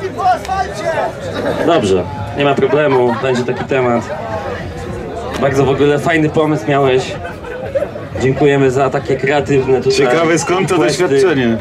Dobrze, nie ma problemu, będzie taki temat. Bardzo w ogóle fajny pomysł miałeś. Dziękujemy za takie kreatywne tutaj. Ciekawe skąd to doświadczenie.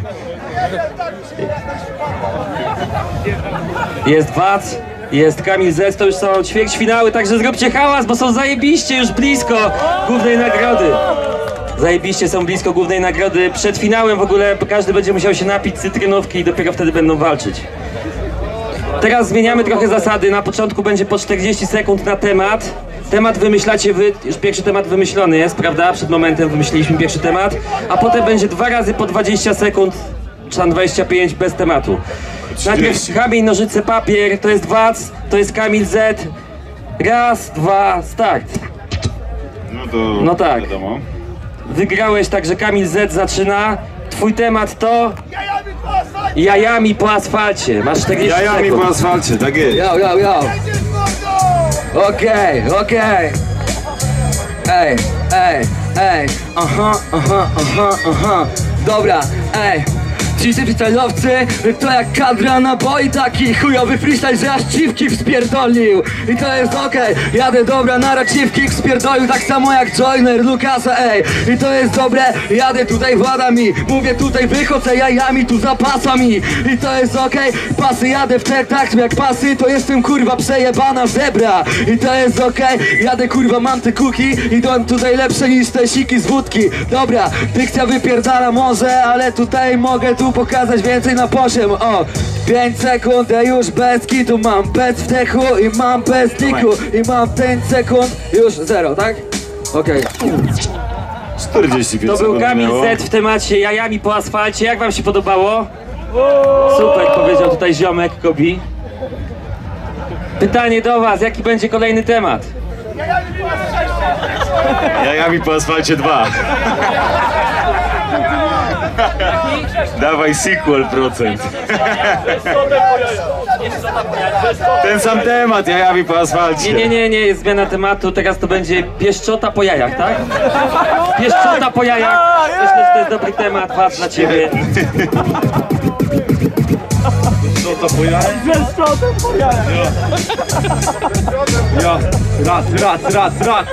Jest Wac, jest Kamil Z, to już są ćwierćfinały, także zróbcie hałas, bo są zajebiście już blisko głównej nagrody. Zajebiście są blisko głównej nagrody. Przed finałem w ogóle każdy będzie musiał się napić cytrynówki i dopiero wtedy będą walczyć. Teraz zmieniamy trochę zasady. Na początku będzie po 40 sekund na temat. Temat wymyślacie wy, już pierwszy temat wymyślony jest, prawda? Przed momentem wymyśliliśmy pierwszy temat. A potem będzie 2 razy po 20 sekund, czy tam 25 bez tematu. Najpierw kamień, nożyce, papier, to jest Wac, to jest Kamil Z. Raz, dwa, start. No to no tak. Wiadomo. Wygrałeś, także Kamil Z zaczyna. Twój temat to... Jajami po asfalcie. Masz 40 Jajami sekund. po asfalcie, tak jest. Yo. Okej. Ej. Aha. Dobra, ej. Ci freestyle'owcy to jak kadra naboi, taki chujowy freestyle, że aż ciwki wspierdolił. I to jest okej, jadę dobra, nara ciwki wspierdolił, tak samo jak Joyner, Lukasa, ej. I to jest dobre, jadę tutaj władami, mówię tutaj wychodzę jajami, tu zapasami. I to jest okej, pasy jadę w tak jak pasy, to jestem kurwa przejebana zebra. I to jest okej, jadę kurwa, mam te kuki i to tutaj lepsze niż te siki z wódki. Dobra, dykcja wypierdala może, ale tutaj mogę tu pokazać więcej na poziom. O, 5 sekund, ja już bez kitu mam, bez wdechu i mam bez niku. I mam 5 sekund, już 0, tak? Okej. 45 To był sekund Kamil miało. Z w temacie Jajami po asfalcie. Jak wam się podobało? Super, powiedział tutaj ziomek Kobi. Pytanie do was, jaki będzie kolejny temat? Jajami po asfalcie 2. Dawaj sequel procent. Ten sam temat, jajami po asfalcie. Nie, jest zmiana tematu, teraz to będzie pieszczota po jajach, tak? Pieszczota po jajach. Myślę, że to jest dobry temat, Wac, dla ciebie. Pieszczota po jajach? Ja, raz.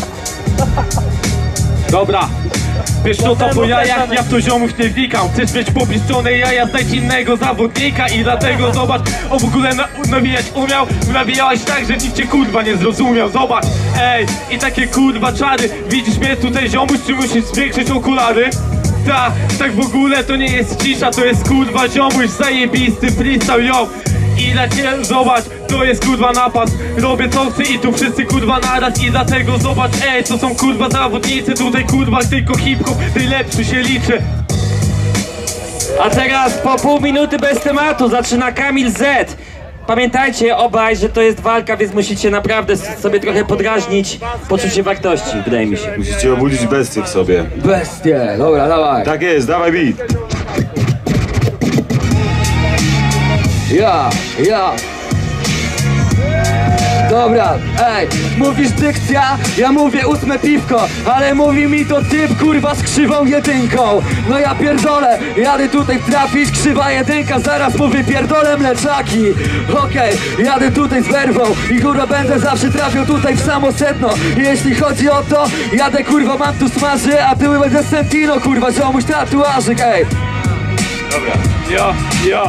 Dobra. Pieszczota po jajach, ja w to ziomów nie wnikam. Chcesz mieć popieszczone jaja, znajdź innego zawodnika. I dlatego zobacz, o w ogóle nawijać umiał. Nawijałeś tak, że nikt cię kurwa nie zrozumiał. Zobacz, ej, i takie kurwa czary. Widzisz mnie tutaj ziomuś, czy musisz zwiększyć okulary? Tak w ogóle to nie jest cisza, to jest kurwa ziomuś, zajebisty freestyle, yo. I dla ciebie, zobacz, to jest kurwa napad. Robię co chcę i tu wszyscy kurwa naraz. I dlatego zobacz, ej, to są kurwa zawodnicy. Tutaj kurwa tylko hip-hop, najlepszy się liczy. A teraz po pół minuty bez tematu zaczyna Kamil Z. Pamiętajcie obaj, że to jest walka, więc musicie naprawdę sobie trochę podrażnić poczucie wartości, wydaje mi się. Musicie obudzić bestię w sobie. Bestie, dobra, dawaj. Tak jest, dawaj beat. Ja. Dobra, ej, mówisz dykcja, ja mówię 8 piwko, ale mówi mi to typ kurwa z krzywą jedynką. No ja pierdolę, jadę tutaj trafić, krzywa jedynka, zaraz mu wypierdolę mleczaki. Okej, jadę tutaj z werwą i kurwa będę zawsze trafiał tutaj w samo sedno. I jeśli chodzi o to, jadę kurwa, mam tu smaży, a tyły będę Sentino kurwa, ziomuś tatuażyk, ej. Dobra, ja.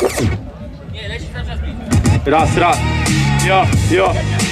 Raz. Ja.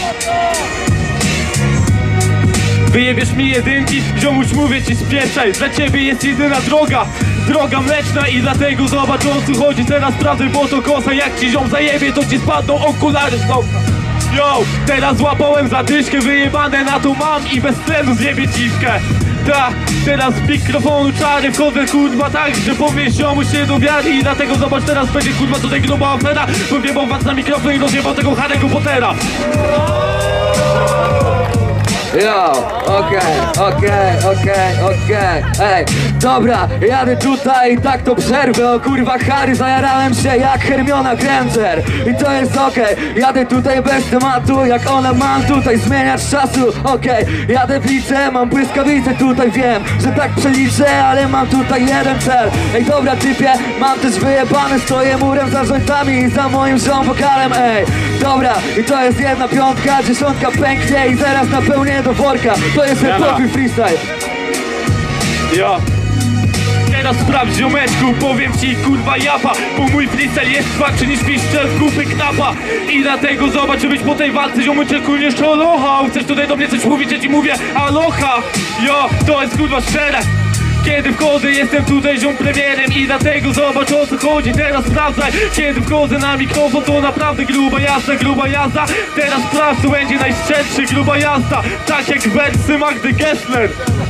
Wyjebiesz mi jedynki, ziomuś mówię ci spieszaj. Dla ciebie jest jedyna droga mleczna. I dlatego zobacz o co chodzi. Teraz sprawdzę, bo to kosa. Jak ci ziom zajebie, to ci spadną okulary z nosa. Yo, teraz złapałem zadyszkę, wyjebane na to mam i bez tlenu zjebie dziwkę. Teraz z mikrofonu czary wchodzę kurwa tak, że powiesz ziomu się do wiary. I dlatego zobacz, teraz będzie kurwa tutaj gruba afera. Powiem was na mikrofon i rozjebał tego Harry'ego Pottera. Yo, okej. Ej, dobra, jadę tutaj i tak to przerwę. O kurwa, Harry, zajarałem się jak Hermiona Granger. I to jest okej, jadę tutaj bez tematu. Jak ona mam tutaj zmieniać czasu. Okej, jadę w lice, mam błyskawice tutaj. Wiem, że tak przeliczę, ale mam tutaj jeden cel. Ej, dobra typie, mam też wyjebane. Stoję murem za jointami i za moim żon wokalem. Ej, dobra, i to jest 1/5, 10 pęknie i zaraz napełnię do worka. To jest hip-hop i freestyle. Ja. Teraz sprawdź, ziomeczku, powiem ci kurwa japa, bo mój freestyle jest twardszy niż piszczel w kupy knapa. I dlatego zobacz, żebyś po tej walce ziomeczku nie szolochał. Chcesz tutaj do mnie coś mówić, ja ci mówię aloha. Jo, to jest kurwa szczere. Kiedy wchodzę, jestem tutaj ziom premierem. I dlatego zobacz, o co chodzi, teraz sprawdzaj. Kiedy wchodzę na mikrofon, to naprawdę gruba jazda. Teraz sprawdź, co będzie najszczerszy, gruba jazda. Tak jak wersy Magdy Gessler.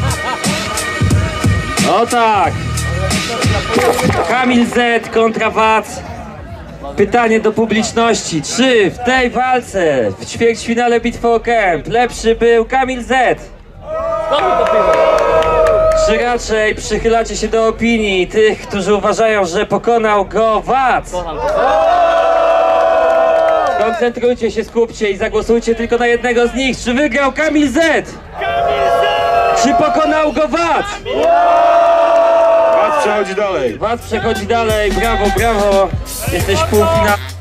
O tak! Kamil Z kontra Wac. Pytanie do publiczności. Czy w tej walce w ćwierćfinale Bitwy o Kęp lepszy był Kamil Z? Czy raczej przychylacie się do opinii tych, którzy uważają, że pokonał go Wac? Koncentrujcie się, skupcie i zagłosujcie tylko na jednego z nich. Czy wygrał Kamil Z? Czy pokonał go Wac? Patrz, przechodzi dalej. Wac przechodzi dalej, brawo, brawo. Jesteś w półfinale.